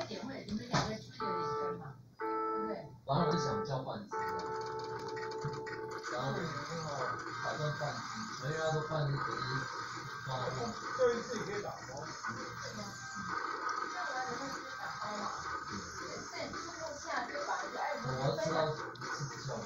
点会，你们两个是不是有点深嘛？对不对？ 反正我是想叫半只的，然后打算半只，因为他说半只便宜，放在梦。 这一次也可以打包。 对吗？这样来你会直接打包嘛？这也不是落下就把人家我要吃到一次之后。